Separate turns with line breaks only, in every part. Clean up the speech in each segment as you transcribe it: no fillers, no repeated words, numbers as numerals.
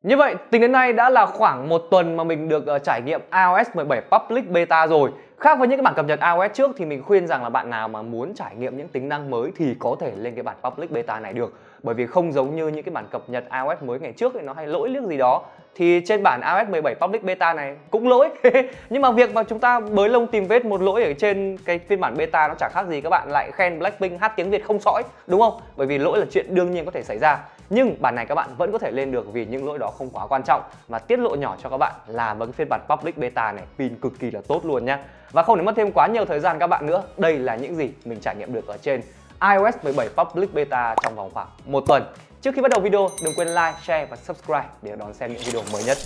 Như vậy, tính đến nay đã là khoảng 1 tuần mà mình được trải nghiệm iOS 17 Public Beta rồi. Khác với những cái bản cập nhật iOS trước thì mình khuyên rằng là bạn nào mà muốn trải nghiệm những tính năng mới thì có thể lên cái bản Public Beta này được. Bởi vì không giống như những cái bản cập nhật iOS mới ngày trước thì nó hay lỗi liếc gì đó. Thì trên bản iOS 17 Public Beta này cũng lỗi. Nhưng mà việc mà chúng ta bới lông tìm vết một lỗi ở trên cái phiên bản beta nó chẳng khác gì các bạn lại khen Blackpink hát tiếng Việt không sõi, đúng không? Bởi vì lỗi là chuyện đương nhiên có thể xảy ra. Nhưng bản này các bạn vẫn có thể lên được vì những lỗi đó không quá quan trọng. Và tiết lộ nhỏ cho các bạn là với cái phiên bản Public Beta này pin cực kỳ là tốt luôn nhá. Và không để mất thêm quá nhiều thời gian các bạn nữa, đây là những gì mình trải nghiệm được ở trên iOS 17 Public Beta trong vòng khoảng 1 tuần. Trước khi bắt đầu video, đừng quên like, share và subscribe để đón xem những video mới nhất.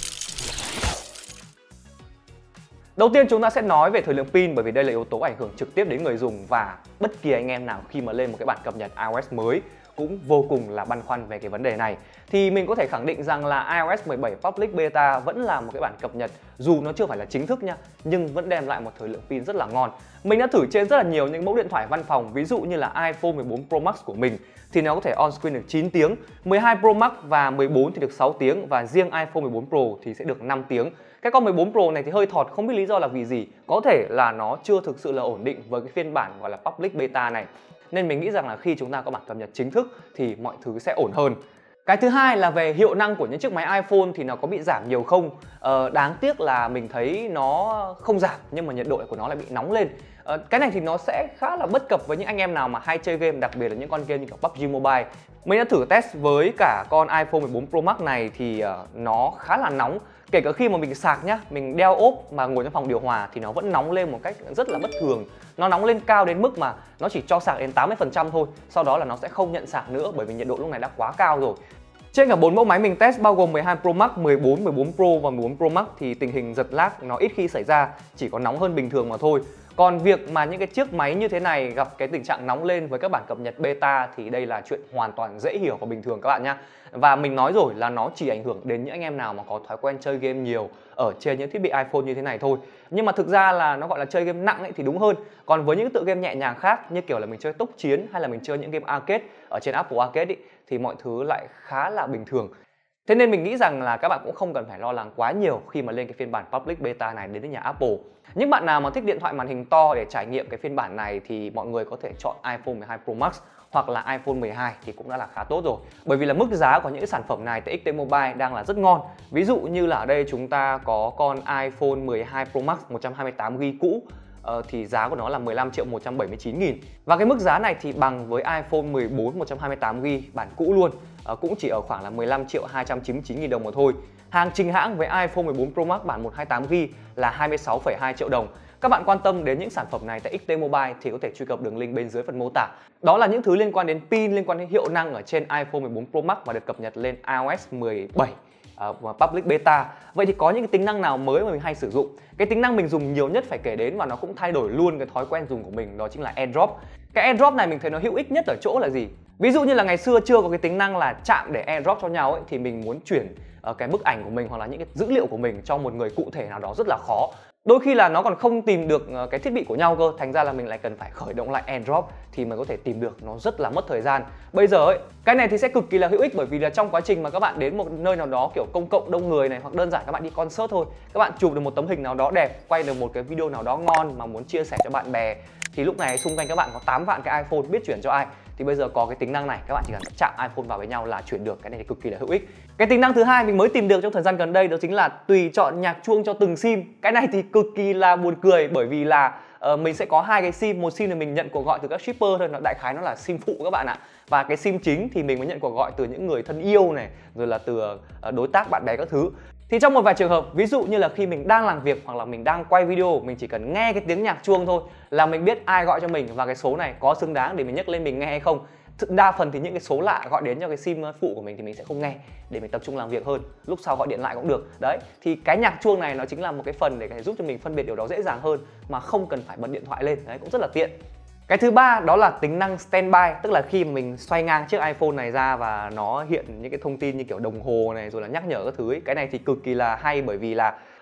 Đầu tiên chúng ta sẽ nói về thời lượng pin bởi vì đây là yếu tố ảnh hưởng trực tiếp đến người dùng và bất kỳ anh em nào khi mà lên một cái bản cập nhật iOS mới cũng vô cùng là băn khoăn về cái vấn đề này. Thì mình có thể khẳng định rằng là iOS 17 Public Beta vẫn là một cái bản cập nhật dù nó chưa phải là chính thức nha, nhưng vẫn đem lại một thời lượng pin rất là ngon. Mình đã thử trên rất là nhiều những mẫu điện thoại văn phòng, ví dụ như là iPhone 14 Pro Max của mình thì nó có thể on screen được 9 tiếng, 12 Pro Max và 14 thì được 6 tiếng và riêng iPhone 14 Pro thì sẽ được 5 tiếng. Cái con 14 Pro này thì hơi thọt, không biết lý do là vì gì. Có thể là nó chưa thực sự là ổn định với cái phiên bản gọi là Public Beta này. Nên mình nghĩ rằng là khi chúng ta có bản cập nhật chính thức thì mọi thứ sẽ ổn hơn. Cái thứ hai là về hiệu năng của những chiếc máy iPhone thì nó có bị giảm nhiều không? Đáng tiếc là mình thấy nó không giảm nhưng mà nhiệt độ của nó lại bị nóng lên. Cái này thì nó sẽ khá là bất cập với những anh em nào mà hay chơi game, đặc biệt là những con game như kiểu PUBG Mobile. Mình đã thử test với cả con iPhone 14 Pro Max này thì nó khá là nóng. Kể cả khi mà mình sạc nhá, mình đeo ốp mà ngồi trong phòng điều hòa thì nó vẫn nóng lên một cách rất là bất thường. Nó nóng lên cao đến mức mà nó chỉ cho sạc đến 80% thôi. Sau đó là nó sẽ không nhận sạc nữa bởi vì nhiệt độ lúc này đã quá cao rồi. Trên cả 4 mẫu máy mình test bao gồm 12 Pro Max, 14, 14 Pro và 14 Pro Max thì tình hình giật lag nó ít khi xảy ra, chỉ có nóng hơn bình thường mà thôi. Còn việc mà những cái chiếc máy như thế này gặp cái tình trạng nóng lên với các bản cập nhật beta thì đây là chuyện hoàn toàn dễ hiểu và bình thường các bạn nhé. Và mình nói rồi là nó chỉ ảnh hưởng đến những anh em nào mà có thói quen chơi game nhiều ở trên những thiết bị iPhone như thế này thôi. Nhưng mà thực ra là nó gọi là chơi game nặng ấy thì đúng hơn. Còn với những tựa game nhẹ nhàng khác như kiểu là mình chơi tốc chiến hay là mình chơi những game arcade ở trên Apple Arcade ấy, thì mọi thứ lại khá là bình thường. Thế nên mình nghĩ rằng là các bạn cũng không cần phải lo lắng quá nhiều khi mà lên cái phiên bản Public Beta này đến nhà Apple. Những bạn nào mà thích điện thoại màn hình to để trải nghiệm cái phiên bản này thì mọi người có thể chọn iPhone 12 Pro Max hoặc là iPhone 12 thì cũng đã là khá tốt rồi. Bởi vì là mức giá của những cái sản phẩm này tại XT Mobile đang là rất ngon. Ví dụ như là ở đây chúng ta có con iPhone 12 Pro Max 128GB cũ thì giá của nó là 15.179.000. Và cái mức giá này thì bằng với iPhone 14 128GB bản cũ luôn, cũng chỉ ở khoảng là 15.299.000 đồng mà thôi. Hàng chính hãng với iPhone 14 Pro Max bản 128GB là 26,2 triệu đồng. Các bạn quan tâm đến những sản phẩm này tại XT Mobile thì có thể truy cập đường link bên dưới phần mô tả. Đó là những thứ liên quan đến pin, liên quan đến hiệu năng ở trên iPhone 14 Pro Max và được cập nhật lên iOS 17 Public Beta. Vậy thì có những cái tính năng nào mới mà mình hay sử dụng? Cái tính năng mình dùng nhiều nhất phải kể đến và nó cũng thay đổi luôn cái thói quen dùng của mình, đó chính là AirDrop. Cái AirDrop này mình thấy nó hữu ích nhất ở chỗ là gì? Ví dụ như là ngày xưa chưa có cái tính năng là chạm để AirDrop cho nhau ấy, thì mình muốn chuyển cái bức ảnh của mình hoặc là những cái dữ liệu của mình cho một người cụ thể nào đó rất là khó. Đôi khi là nó còn không tìm được cái thiết bị của nhau cơ, thành ra là mình lại cần phải khởi động lại AirDrop thì mới có thể tìm được, nó rất là mất thời gian. Bây giờ ấy, cái này thì sẽ cực kỳ là hữu ích bởi vì là trong quá trình mà các bạn đến một nơi nào đó kiểu công cộng đông người này, hoặc đơn giản các bạn đi concert thôi, các bạn chụp được một tấm hình nào đó đẹp, quay được một cái video nào đó ngon mà muốn chia sẻ cho bạn bè thì lúc này xung quanh các bạn có 8 vạn cái iPhone, biết chuyển cho ai thì bây giờ có cái tính năng này, các bạn chỉ cần chạm iPhone vào với nhau là chuyển được. Cái này thì cực kỳ là hữu ích. Cái tính năng thứ hai mình mới tìm được trong thời gian gần đây đó chính là tùy chọn nhạc chuông cho từng sim. Cái này thì cực kỳ là buồn cười bởi vì là mình sẽ có hai cái sim, một sim thì mình nhận cuộc gọi từ các shipper thôi, nó đại khái nó là sim phụ các bạn ạ. Và cái sim chính thì mình mới nhận cuộc gọi từ những người thân yêu này, rồi là từ đối tác bạn bè các thứ. Thì trong một vài trường hợp, ví dụ như là khi mình đang làm việc hoặc là mình đang quay video, mình chỉ cần nghe cái tiếng nhạc chuông thôi là mình biết ai gọi cho mình và cái số này có xứng đáng để mình nhấc lên mình nghe hay không. Đa phần thì những cái số lạ gọi đến cho cái sim phụ của mình thì mình sẽ không nghe để mình tập trung làm việc hơn. Lúc sau gọi điện lại cũng được. Đấy, thì cái nhạc chuông này nó chính là một cái phần để giúp cho mình phân biệt điều đó dễ dàng hơn mà không cần phải bật điện thoại lên. Đấy, cũng rất là tiện. Cái thứ ba đó là tính năng standby, tức là khi mà mình xoay ngang chiếc iPhone này ra và nó hiện những cái thông tin như kiểu đồng hồ này rồi là nhắc nhở các thứ ấy. Cái này thì cực kỳ là hay bởi vì là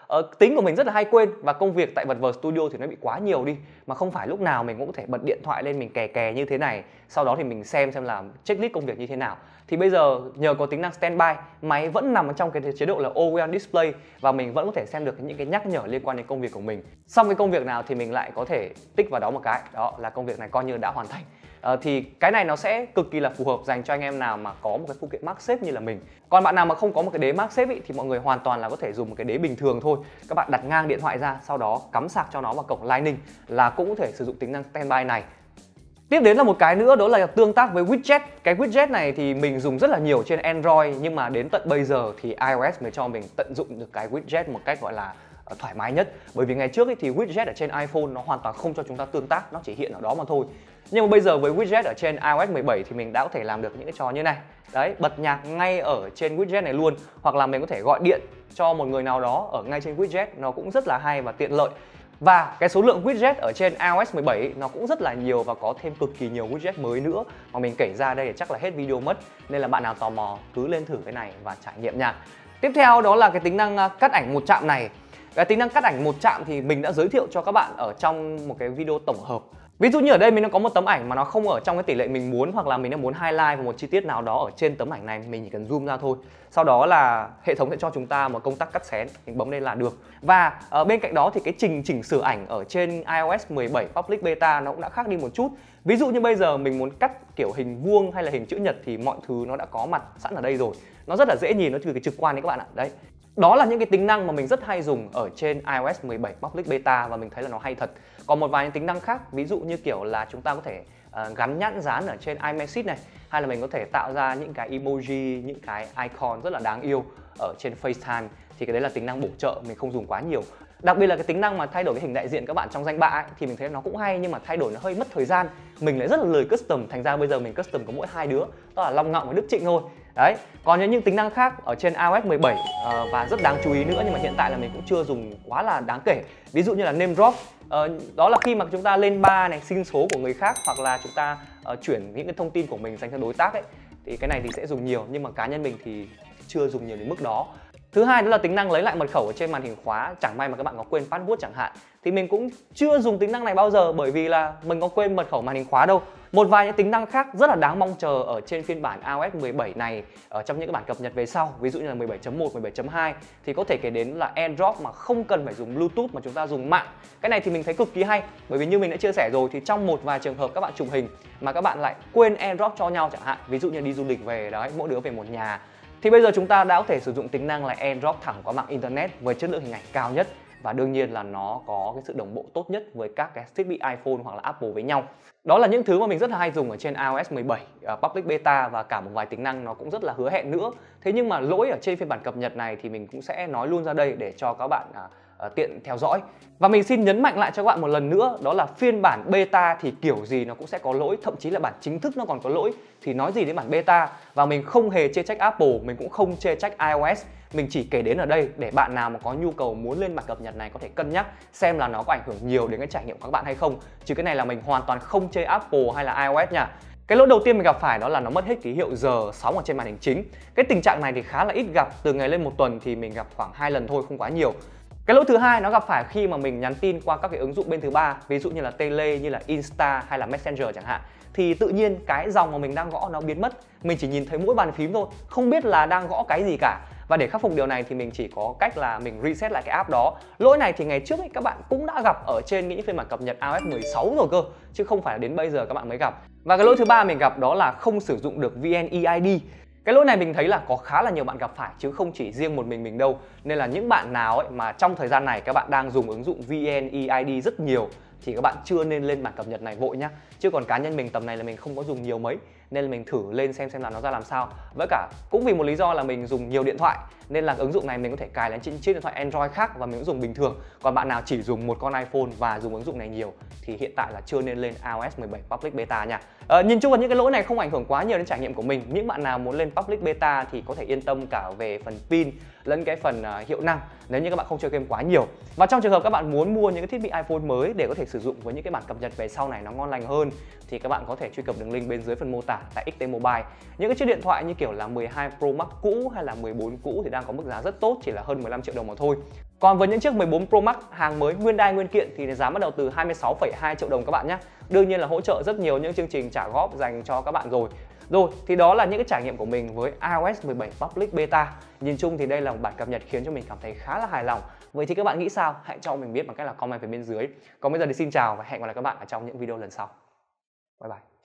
Tính của mình rất là hay quên và công việc tại Vật Vờ Studio thì nó bị quá nhiều đi, mà không phải lúc nào mình cũng có thể bật điện thoại lên mình kè kè như thế này, sau đó thì mình xem là checklist công việc như thế nào. Thì bây giờ nhờ có tính năng Standby, máy vẫn nằm ở trong cái chế độ là Always on Display và mình vẫn có thể xem được những cái nhắc nhở liên quan đến công việc của mình. Xong cái công việc nào thì mình lại có thể tích vào đó một cái, đó là công việc này coi như đã hoàn thành. Thì cái này nó sẽ cực kỳ là phù hợp dành cho anh em nào mà có một cái phụ kiện MagSafe như là mình. Còn bạn nào mà không có một cái đế MagSafe thì mọi người hoàn toàn là có thể dùng một cái đế bình thường thôi. Các bạn đặt ngang điện thoại ra, sau đó cắm sạc cho nó vào cổng Lightning là cũng có thể sử dụng tính năng Standby này. Tiếp đến là một cái nữa, đó là tương tác với widget. Cái widget này thì mình dùng rất là nhiều trên Android, nhưng mà đến tận bây giờ thì iOS mới cho mình tận dụng được cái widget một cách gọi là thoải mái nhất. Bởi vì ngày trước thì widget ở trên iPhone nó hoàn toàn không cho chúng ta tương tác, nó chỉ hiện ở đó mà thôi. Nhưng mà bây giờ với widget ở trên iOS 17 thì mình đã có thể làm được những cái trò như này. Đấy, bật nhạc ngay ở trên widget này luôn, hoặc là mình có thể gọi điện cho một người nào đó ở ngay trên widget, nó cũng rất là hay và tiện lợi. Và cái số lượng widget ở trên iOS 17 nó cũng rất là nhiều và có thêm cực kỳ nhiều widget mới nữa mà mình kể ra đây thì chắc là hết video mất, nên là bạn nào tò mò cứ lên thử cái này và trải nghiệm nha. Tiếp theo đó là cái tính năng cắt ảnh một chạm này. Cái tính năng cắt ảnh một chạm thì mình đã giới thiệu cho các bạn ở trong một cái video tổng hợp. Ví dụ như ở đây mình đang có một tấm ảnh mà nó không ở trong cái tỷ lệ mình muốn, hoặc là mình đang muốn highlight vào một chi tiết nào đó ở trên tấm ảnh này, mình chỉ cần zoom ra thôi. Sau đó là hệ thống sẽ cho chúng ta một công tắc cắt xén, mình bấm lên là được. Và bên cạnh đó thì cái chỉnh sửa ảnh ở trên iOS 17 Public Beta nó cũng đã khác đi một chút. Ví dụ như bây giờ mình muốn cắt kiểu hình vuông hay là hình chữ nhật thì mọi thứ nó đã có mặt sẵn ở đây rồi. Nó rất là dễ nhìn, nó từ cái trực quan đấy các bạn ạ. Đấy. Đó là những cái tính năng mà mình rất hay dùng ở trên iOS 17 Public Beta và mình thấy là nó hay thật. Còn một vài những tính năng khác, ví dụ như kiểu là chúng ta có thể gắn nhãn dán ở trên iMessage này, hay là mình có thể tạo ra những cái emoji, những cái icon rất là đáng yêu ở trên FaceTime, thì cái đấy là tính năng bổ trợ, mình không dùng quá nhiều. Đặc biệt là cái tính năng mà thay đổi cái hình đại diện các bạn trong danh bạ ấy, thì mình thấy nó cũng hay, nhưng mà thay đổi nó hơi mất thời gian. Mình lại rất là lười custom, thành ra bây giờ mình custom có mỗi hai đứa, đó là Long Ngọng và Đức Trịnh thôi. Đấy, còn những tính năng khác ở trên iOS 17 và rất đáng chú ý nữa, nhưng mà hiện tại là mình cũng chưa dùng quá là đáng kể. Ví dụ như là name drop, đó là khi mà chúng ta lên bar này, xin số của người khác, hoặc là chúng ta chuyển những cái thông tin của mình dành cho đối tác ấy, thì cái này thì sẽ dùng nhiều, nhưng mà cá nhân mình thì chưa dùng nhiều đến mức đó. Thứ hai đó là tính năng lấy lại mật khẩu ở trên màn hình khóa. Chẳng may mà các bạn có quên password chẳng hạn, thì mình cũng chưa dùng tính năng này bao giờ, bởi vì là mình có quên mật khẩu màn hình khóa đâu. Một vài những tính năng khác rất là đáng mong chờ ở trên phiên bản iOS 17 này ở trong những cái bản cập nhật về sau, ví dụ như là 17.1, 17.2 thì có thể kể đến là AirDrop mà không cần phải dùng Bluetooth mà chúng ta dùng mạng. Cái này thì mình thấy cực kỳ hay, bởi vì như mình đã chia sẻ rồi thì trong một vài trường hợp các bạn chụp hình mà các bạn lại quên AirDrop cho nhau chẳng hạn, ví dụ như đi du lịch về đấy, mỗi đứa về một nhà, thì bây giờ chúng ta đã có thể sử dụng tính năng là AirDrop thẳng qua mạng Internet với chất lượng hình ảnh cao nhất, và đương nhiên là nó có cái sự đồng bộ tốt nhất với các cái thiết bị iPhone hoặc là Apple với nhau. Đó là những thứ mà mình rất là hay dùng ở trên iOS 17 Public Beta, và cả một vài tính năng nó cũng rất là hứa hẹn nữa. Thế nhưng mà lỗi ở trên phiên bản cập nhật này thì mình cũng sẽ nói luôn ra đây để cho các bạn tiện theo dõi. Và mình xin nhấn mạnh lại cho các bạn một lần nữa, đó là phiên bản beta thì kiểu gì nó cũng sẽ có lỗi, thậm chí là bản chính thức nó còn có lỗi, thì nói gì đến bản beta. Và mình không hề chê trách Apple, mình cũng không chê trách iOS, mình chỉ kể đến ở đây để bạn nào mà có nhu cầu muốn lên bản cập nhật này có thể cân nhắc xem là nó có ảnh hưởng nhiều đến cái trải nghiệm của các bạn hay không. Chứ cái này là mình hoàn toàn không chê Apple hay là iOS nha. Cái lỗi đầu tiên mình gặp phải đó là nó mất hết ký hiệu giờ sóng ở trên màn hình chính. Cái tình trạng này thì khá là ít gặp, từ ngày lên một tuần thì mình gặp khoảng 2 lần thôi, không quá nhiều. Cái lỗi thứ hai nó gặp phải khi mà mình nhắn tin qua các cái ứng dụng bên thứ ba, ví dụ như là Tele, như là Insta hay là Messenger chẳng hạn, thì tự nhiên cái dòng mà mình đang gõ nó biến mất, mình chỉ nhìn thấy mỗi bàn phím thôi, không biết là đang gõ cái gì cả. Và để khắc phục điều này thì mình chỉ có cách là mình reset lại cái app đó. Lỗi này thì ngày trước các bạn cũng đã gặp ở trên những phiên bản cập nhật iOS 16 rồi cơ, chứ không phải là đến bây giờ các bạn mới gặp. Và cái lỗi thứ ba mình gặp đó là không sử dụng được VNeID. Cái lỗi này mình thấy là có khá là nhiều bạn gặp phải, chứ không chỉ riêng một mình đâu. Nên là những bạn nào mà trong thời gian này các bạn đang dùng ứng dụng VNeID rất nhiều thì các bạn chưa nên lên bản cập nhật này vội nhá. Chứ còn cá nhân mình tầm này là mình không có dùng nhiều mấy, nên là mình thử lên xem là nó ra làm sao. Với cả cũng vì một lý do là mình dùng nhiều điện thoại, nên là ứng dụng này mình có thể cài lên trên chiếc điện thoại Android khác và mình cũng dùng bình thường. Còn bạn nào chỉ dùng một con iPhone và dùng ứng dụng này nhiều thì hiện tại là chưa nên lên iOS 17 Public Beta nha. Nhìn chung là những cái lỗi này không ảnh hưởng quá nhiều đến trải nghiệm của mình. Những bạn nào muốn lên Public Beta thì có thể yên tâm cả về phần pin lẫn cái phần hiệu năng, nếu như các bạn không chơi game quá nhiều. Và trong trường hợp các bạn muốn mua những cái thiết bị iPhone mới để có thể sử dụng với những cái bản cập nhật về sau này nó ngon lành hơn, thì các bạn có thể truy cập đường link bên dưới phần mô tả giả tại XT Mobile. Những cái chiếc điện thoại như kiểu là 12 Pro Max cũ hay là 14 cũ thì đang có mức giá rất tốt, chỉ là hơn 15 triệu đồng mà thôi. Còn với những chiếc 14 Pro Max hàng mới nguyên đai nguyên kiện thì giá bắt đầu từ 26,2 triệu đồng các bạn nhé. Đương nhiên là hỗ trợ rất nhiều những chương trình trả góp dành cho các bạn rồi. Rồi thì đó là những cái trải nghiệm của mình với iOS 17 Public Beta. Nhìn chung thì đây là một bản cập nhật khiến cho mình cảm thấy khá là hài lòng. Vậy thì các bạn nghĩ sao? Hãy cho mình biết bằng cách là comment phía bên dưới. Còn bây giờ thì xin chào và hẹn gặp lại các bạn ở trong những video lần sau. Bye bye.